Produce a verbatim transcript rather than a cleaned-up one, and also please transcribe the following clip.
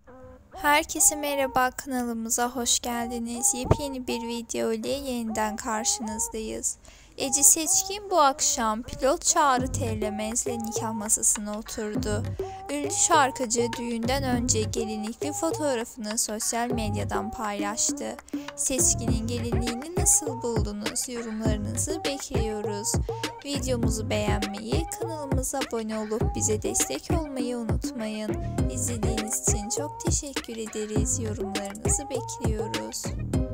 Herkese merhaba, kanalımıza hoş geldiniz. Yepyeni bir video ile yeniden karşınızdayız. Ece Seçkin bu akşam pilot Çağrı Terlemez'le nikah masasına oturdu. Ünlü şarkıcı düğünden önce gelinlikli fotoğrafını sosyal medyadan paylaştı. Seçkin'in gelinliğini nasıl buldunuz? Yorumlarınızı bekliyoruz. Videomuzu beğenmeyi, kanalımıza abone olup bize destek olmayı unutmayın. İzlediğiniz için çok teşekkür ederiz. Yorumlarınızı bekliyoruz.